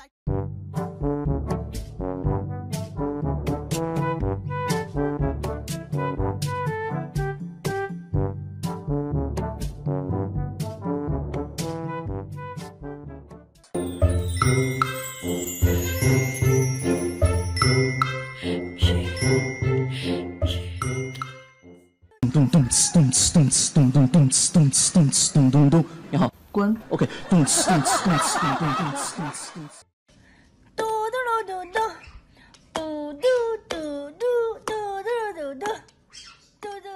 咚咚呲咚呲咚呲咚咚咚呲咚呲咚呲咚咚咚。你好，滚。OK， 咚呲咚呲咚呲咚咚咚呲咚呲咚呲。 嘟嘟噜嘟嘟，嘟嘟嘟嘟嘟嘟嘟嘟，嘟嘟嘟嘟。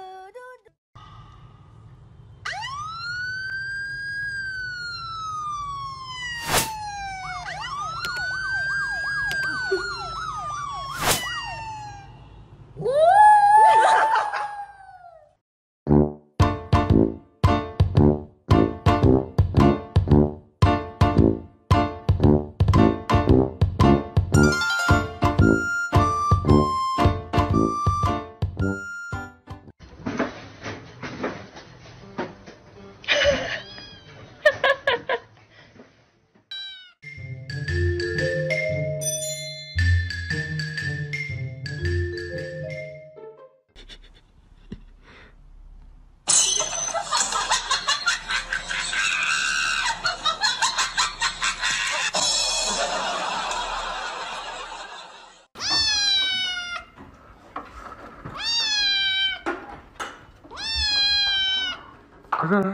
快点来！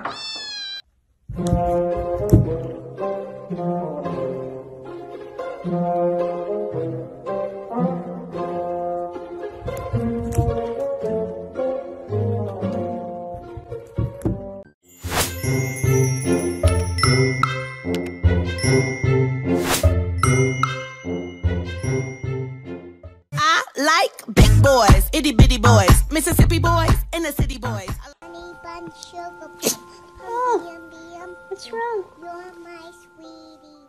Like big boys, itty bitty boys, Mississippi boys, and the city boys. Honey bun sugar. Oh, what's wrong? You're my sweetie.